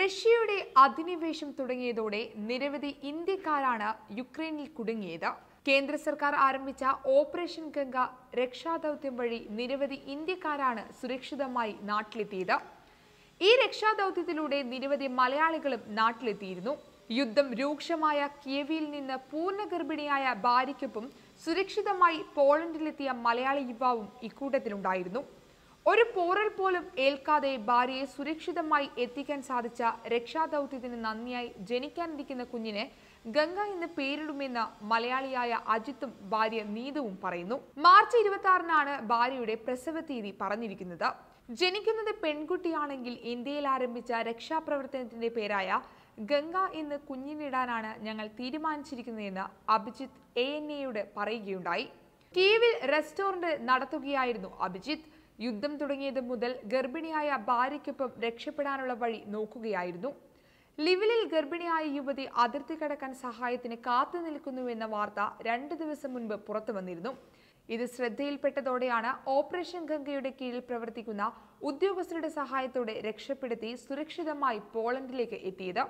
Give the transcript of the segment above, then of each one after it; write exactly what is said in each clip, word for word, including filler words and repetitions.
റഷ്യയുടെ അധിനിവേശം തുടങ്ങിയതോടെ നിരവധി ഇന്ത്യക്കാരാണ് യുക്രൈനിൽ കുടുങ്ങിയത്. കേന്ദ്ര സർക്കാർ ആരംഭിച്ച ഓപ്പറേഷൻ ഗംഗ രക്ഷാദൗത്യം വഴി നിരവധി ഇന്ത്യക്കാരാണ് സുരക്ഷിതമായി നാട്ടിലെത്തിയത്. ഈ രക്ഷാദൗത്യത്തിലൂടെ നിരവധി മലയാളികളും നാട്ടിലെത്തിയിരുന്നു. യുദ്ധം രൂക്ഷമായ കിയവിൽ നിന്ന് പൂർണ്ണഗർഭിണിയായ ഭാര്യയ്ക്കൊപ്പം സുരക്ഷിതമായി പോളണ്ടിലെത്തിയ മലയാളി യുവാവും ഇക്കൂട്ടത്തിലുണ്ടായിരുന്നു. ഒരു പോറൽ പോലും ഏൽക്കാതെ ഭാര്യയെ സുരക്ഷിതമായി എത്തിക്കാൻ സാധിച്ച രക്ഷാദൗത്യത്തിന് നന്ദിയായി ജനിക്കാനിരിക്കുന്ന കുഞ്ഞിന് ഗംഗ എന്ന് പേരിടുമെന്ന് മലയാളിയായ അജിത്തും ഭാര്യ നീതുവും പറയുന്നു. മാർച്ച് ഇരുപത്തി ആറിനാണ് ഭാര്യയുടെ പ്രസവ തീയതി പറഞ്ഞിരിക്കുന്നത്. ജനിക്കുന്നത് പെൺകുട്ടിയാണെങ്കിൽ ഇന്ത്യയിൽ ആരംഭിച്ച രക്ഷാപ്രവർത്തനത്തിന്റെ പേരായ ഗംഗ എന്ന് കുഞ്ഞിനിടാനാണ് ഞങ്ങൾ തീരുമാനിച്ചിരിക്കുന്നതെന്ന് അഭിജിത്ത് എ എൻ എയോട് പറയുകയുണ്ടായി. കീവിൽ റെസ്റ്റോറന്റ് നടത്തുകയായിരുന്നു അഭിജിത്ത്. യുദ്ധം തുടങ്ങിയത് മുതൽ ഗർഭിണിയായ ഭാര്യയ്ക്കൊപ്പം രക്ഷപ്പെടാനുള്ള വഴി നോക്കുകയായിരുന്നു. ലിവിലിൽ ഗർഭിണിയായ യുവതി അതിർത്തി കടക്കാൻ സഹായത്തിന് കാത്തു നിൽക്കുന്നുവെന്ന വാർത്ത രണ്ടു ദിവസം മുൻപ് പുറത്തു വന്നിരുന്നു. ഇത് ശ്രദ്ധയിൽപ്പെട്ടതോടെയാണ് ഓപ്പറേഷൻ ഗംഗയുടെ കീഴിൽ പ്രവർത്തിക്കുന്ന ഉദ്യോഗസ്ഥരുടെ സഹായത്തോടെ രക്ഷപ്പെടുത്തി സുരക്ഷിതമായി പോളണ്ടിലേക്ക് എത്തിയത്.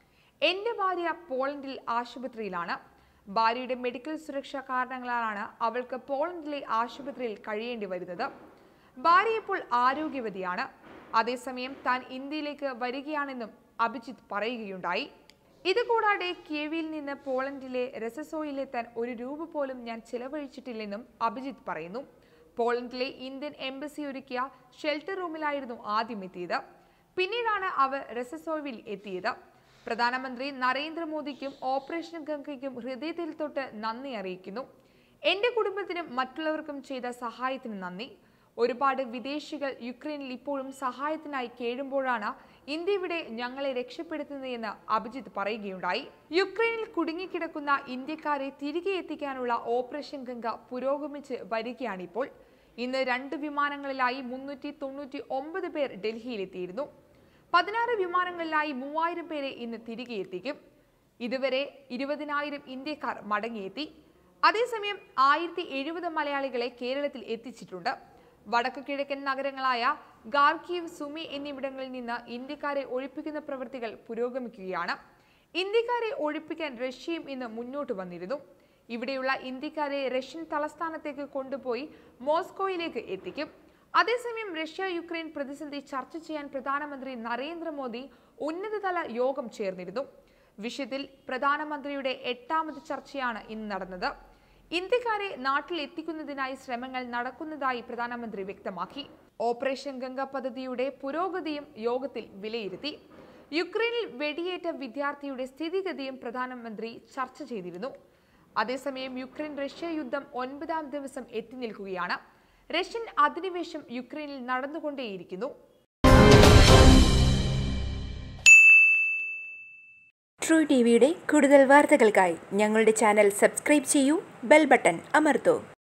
എന്റെ ഭാര്യ പോളണ്ടിൽ ആശുപത്രിയിലാണ്. ഭാര്യയുടെ മെഡിക്കൽ സുരക്ഷാ കാരണങ്ങളാണ് അവൾക്ക് പോളണ്ടിലെ ആശുപത്രിയിൽ കഴിയേണ്ടി വരുന്നത്. ഭാര്യ ഇപ്പോൾ ആരോഗ്യവതിയാണ്. അതേസമയം താൻ ഇന്ത്യയിലേക്ക് വരികയാണെന്നും അഭിജിത്ത് പറയുകയുണ്ടായി. ഇതുകൂടാതെ കിയവിൽ നിന്ന് പോളണ്ടിലെ റെസസോയിലെത്താൻ ഒരു രൂപ പോലും ഞാൻ ചെലവഴിച്ചിട്ടില്ലെന്നും അഭിജിത്ത് പറയുന്നു. പോളണ്ടിലെ ഇന്ത്യൻ എംബസി ഒരുക്കിയ ഷെൽട്ടർ റൂമിലായിരുന്നു ആദ്യം എത്തിയത്. പിന്നീടാണ് അവർ റെസസോവിൽ എത്തിയത്. പ്രധാനമന്ത്രി നരേന്ദ്രമോദിക്കും ഓപ്പറേഷൻ ഗംഗയ്ക്കും ഹൃദയത്തിൽ തൊട്ട് നന്ദി അറിയിക്കുന്നു. എന്റെ കുടുംബത്തിനും മറ്റുള്ളവർക്കും ചെയ്ത സഹായത്തിന് നന്ദി. ഒരുപാട് വിദേശികൾ യുക്രൈനിൽ ഇപ്പോഴും സഹായത്തിനായി കേഴുമ്പോഴാണ് ഇന്ത്യ ഇവിടെ ഞങ്ങളെ രക്ഷപ്പെടുത്തുന്നതെന്ന് അഭിജിത്ത് പറയുകയുണ്ടായി. യുക്രൈനിൽ കുടുങ്ങിക്കിടക്കുന്ന ഇന്ത്യക്കാരെ തിരികെ എത്തിക്കാനുള്ള ഓപ്പറേഷൻ ഗംഗ പുരോഗമിച്ച് വരികയാണിപ്പോൾ. ഇന്ന് രണ്ട് വിമാനങ്ങളിലായി മുന്നൂറ്റി തൊണ്ണൂറ്റി ഒമ്പത് പേർ ഡൽഹിയിലെത്തിയിരുന്നു. പതിനാറ് വിമാനങ്ങളിലായി മൂവായിരം പേരെ ഇന്ന് തിരികെ എത്തിക്കും. ഇതുവരെ ഇരുപതിനായിരം ഇന്ത്യക്കാർ മടങ്ങിയെത്തി. അതേസമയം ആയിരത്തി എഴുപത് മലയാളികളെ കേരളത്തിൽ എത്തിച്ചിട്ടുണ്ട്. വടക്കു കിഴക്കൻ നഗരങ്ങളായ ഖാർക്കീവ്, സുമി എന്നിവിടങ്ങളിൽ നിന്ന് ഇന്ത്യക്കാരെ ഒഴിപ്പിക്കുന്ന പ്രവൃത്തികൾ പുരോഗമിക്കുകയാണ്. ഇന്ത്യക്കാരെ ഒഴിപ്പിക്കാൻ റഷ്യയും ഇന്ന് മുന്നോട്ട് വന്നിരുന്നു. ഇവിടെയുള്ള ഇന്ത്യക്കാരെ റഷ്യൻ തലസ്ഥാനത്തേക്ക് കൊണ്ടുപോയി മോസ്കോയിലേക്ക് എത്തിക്കും. അതേസമയം റഷ്യ യുക്രൈൻ പ്രതിസന്ധി ചർച്ച ചെയ്യാൻ പ്രധാനമന്ത്രി നരേന്ദ്രമോദി ഉന്നതതല യോഗം ചേർന്നിരുന്നു. വിഷയത്തിൽ പ്രധാനമന്ത്രിയുടെ എട്ടാമത് ചർച്ചയാണ് ഇന്ന് നടന്നത്. ഇന്ത്യക്കാരെ നാട്ടിൽ എത്തിക്കുന്നതിനായി ശ്രമങ്ങൾ നടക്കുന്നതായി പ്രധാനമന്ത്രി വ്യക്തമാക്കി. ഓപ്പറേഷൻ ഗംഗ പദ്ധതിയുടെ പുരോഗതിയും യോഗത്തിൽ വിലയിരുത്തി. യുക്രൈനിൽ വെടിയേറ്റ വിദ്യാർത്ഥിയുടെ സ്ഥിതിഗതിയും പ്രധാനമന്ത്രി ചർച്ച ചെയ്തിരുന്നു. അതേസമയം യുക്രൈൻ റഷ്യ യുദ്ധം ഒൻപതാം ദിവസം എത്തി നിൽക്കുകയാണ്. റഷ്യൻ അധിനിവേശം യുക്രൈനിൽ നടന്നുകൊണ്ടേയിരിക്കുന്നു. ട്രൂ ടിവിയുടെ കൂടുതൽ വാർത്തകൾക്കായി ഞങ്ങളുടെ ചാനൽ സബ്സ്ക്രൈബ് ചെയ്യൂ, ബെൽ ബട്ടൺ അമർത്തൂ.